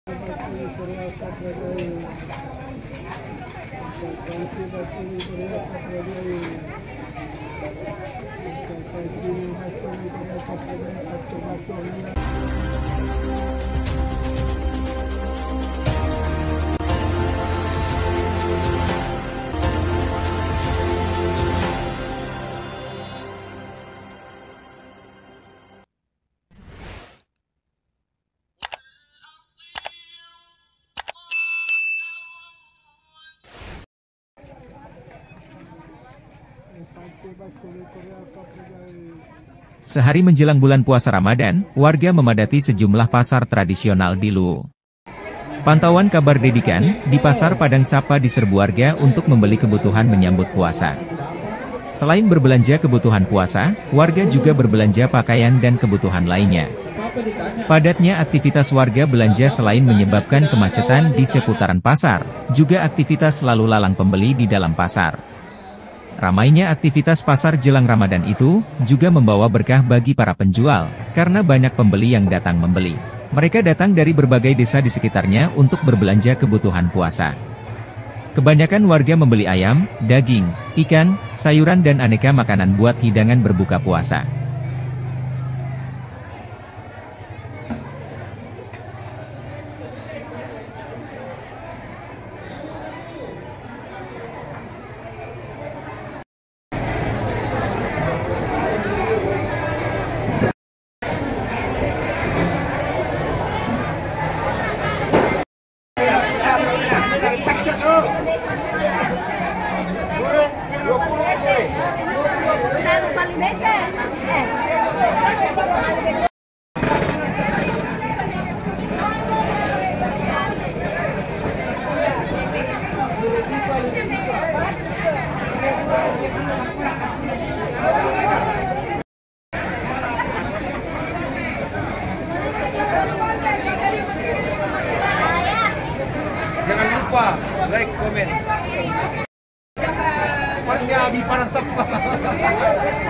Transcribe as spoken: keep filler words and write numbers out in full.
Sehari menjelang bulan puasa Ramadan, warga memadati sejumlah pasar tradisional di Luwu. Pantauan kabar Dedikan, di Pasar Padang Sapa diserbu warga untuk membeli kebutuhan menyambut puasa. Selain berbelanja kebutuhan puasa, warga juga berbelanja pakaian dan kebutuhan lainnya. Padatnya aktivitas warga belanja selain menyebabkan kemacetan di seputaran pasar, juga aktivitas lalu lalang pembeli di dalam pasar. Ramainya aktivitas pasar jelang Ramadan itu, juga membawa berkah bagi para penjual, karena banyak pembeli yang datang membeli. Mereka datang dari berbagai desa di sekitarnya untuk berbelanja kebutuhan puasa. Kebanyakan warga membeli ayam, daging, ikan, sayuran dan aneka makanan buat hidangan berbuka puasa. Jangan lupa like, komen. Tempatnya di Padang Sapa.